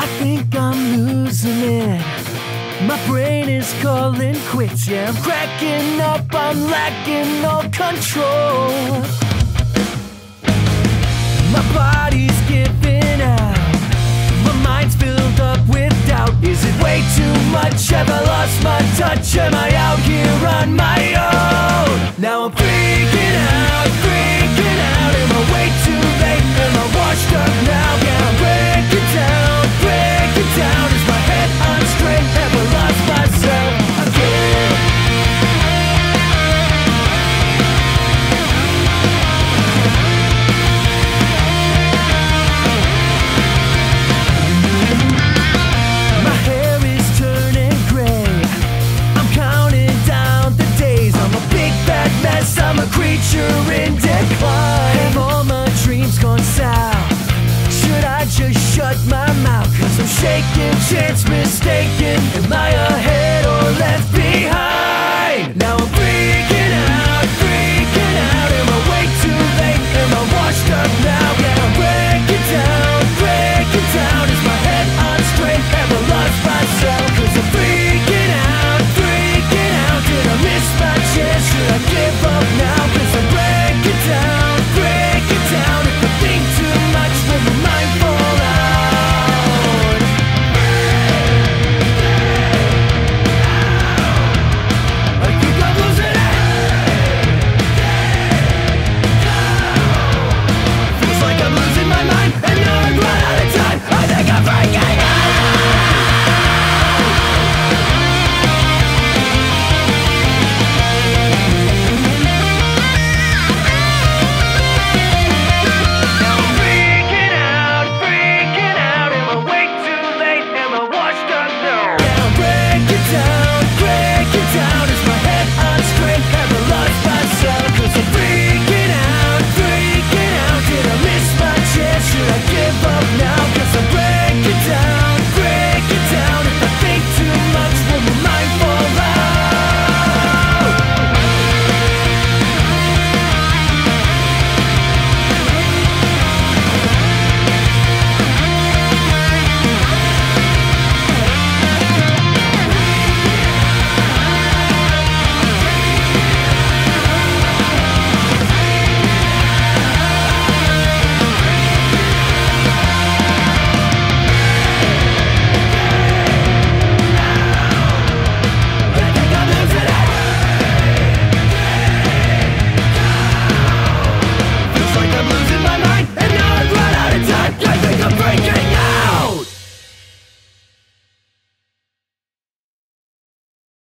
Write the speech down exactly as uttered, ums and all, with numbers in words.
think I'm losing it. My brain is calling quits. Yeah, I'm cracking up, I'm lacking all control. My body's giving out, my mind's filled up with doubt. Is it way too much? Have I lost my touch? Am I out here on my own? Now I'm freaking out, freaking out. Am I way too late? Am I washed up now? Can I break it down, break it down? Is my head on straight? Have I lost myself again? My hair is turning gray, I'm counting down the days. I'm a big bad mess, I'm a creature in decline. Have all my dreams gone south? Should I just shut my mouth? Cause I'm shaking, chance mistaken. Am I ahead or left behind?